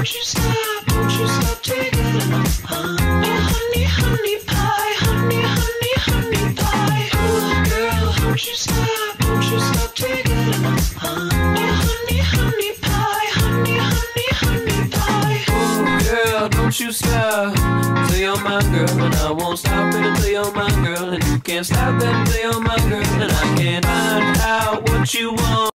don't you stop till you get enough. Oh, honey, honey pie, honey, honey, honey pie. Oh, girl, don't you stop till you get enough. Oh, honey, honey pie, honey, honey, honey pie. Oh, girl, don't you stop till you're my girl, and I won't stop it until you're my girl, and you can't stop it until you're my girl, and I can't find out what you want.